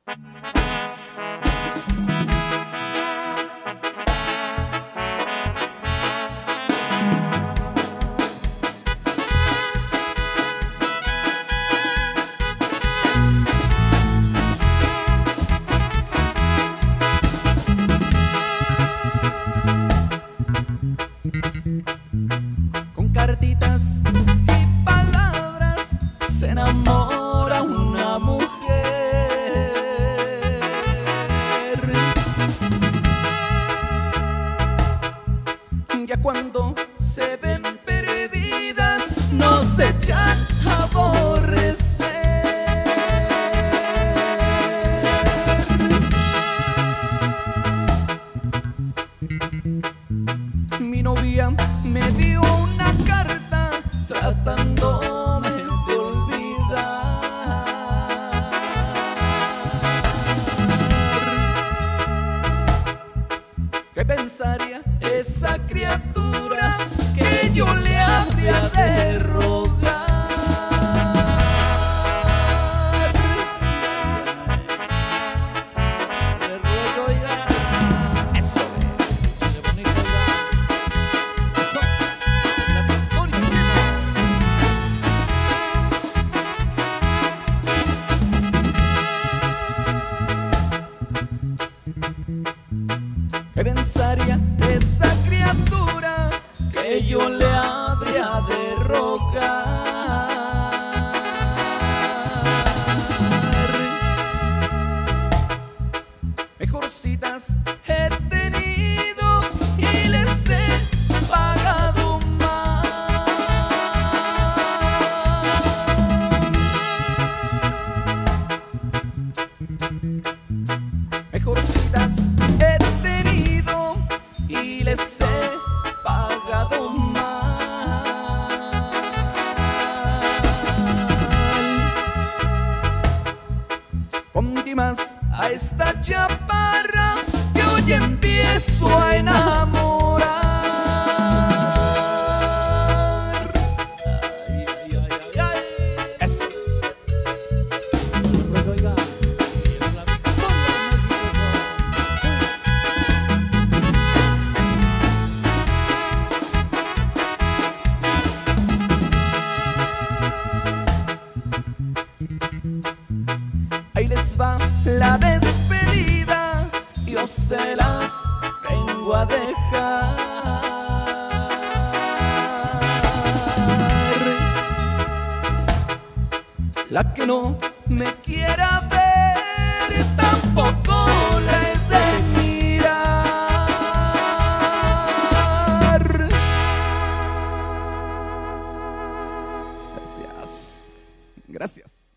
Con cartitas y palabras se enamora una mujer. Ya cuando se ven perdidas nos echan a aborrecer. Mi novia me dio una carta tratándome de olvidar. ¿Qué pensaría esa criatura que yo le habría de rogar? Le ruego, oiga. Eso. Qué bonito, oiga. Eso. La victoria. ¿Qué pensaría esa criatura que yo le habría de rogar? Mejorcitas he tenido y les he pagado más. Mejorcitas he tenido y les he pagado mal. Con más a esta chaparra que hoy empiezo a enamorar. Ay, ay, ay, ay, ay. Eso. Oiga. Ahí les va la despedida, yo se las vengo a dejar. La que no me quiera ver tampoco la he de mirar. Gracias. Gracias.